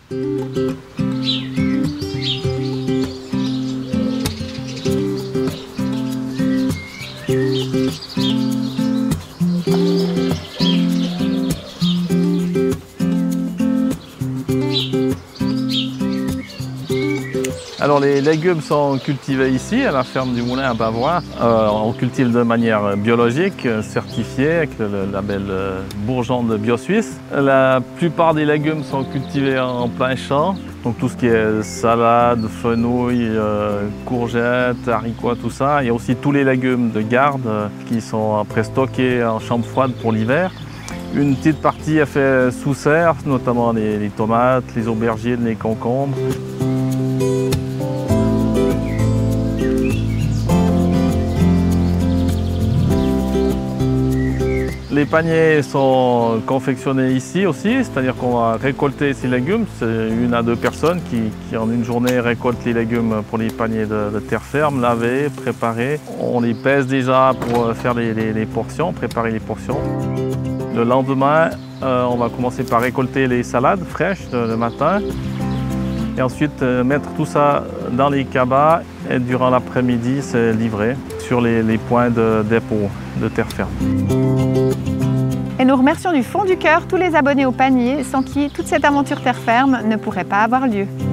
Alors les légumes sont cultivés ici à la ferme du Moulin à Bavois. On cultive de manière biologique, certifiée avec le label Bourgeon de BioSuisse. La plupart des légumes sont cultivés en plein champ. Donc tout ce qui est salade, fenouil, courgettes, haricots, tout ça. Il y a aussi tous les légumes de garde qui sont après stockés en chambre froide pour l'hiver. Une petite partie est faite sous serre, notamment les tomates, les aubergines, les concombres. Les paniers sont confectionnés ici aussi, c'est-à-dire qu'on va récolter ces légumes. C'est 1 à 2 personnes qui en une journée récoltent les légumes pour les paniers de terre ferme, lavés, préparés. On les pèse déjà pour faire les portions, préparer les portions. Le lendemain, on va commencer par récolter les salades fraîches le matin. Et ensuite mettre tout ça dans les cabas et durant l'après-midi, c'est livré sur les points de dépôt de terre ferme. Et nous remercions du fond du cœur tous les abonnés au panier sans qui toute cette aventure terre ferme ne pourrait pas avoir lieu.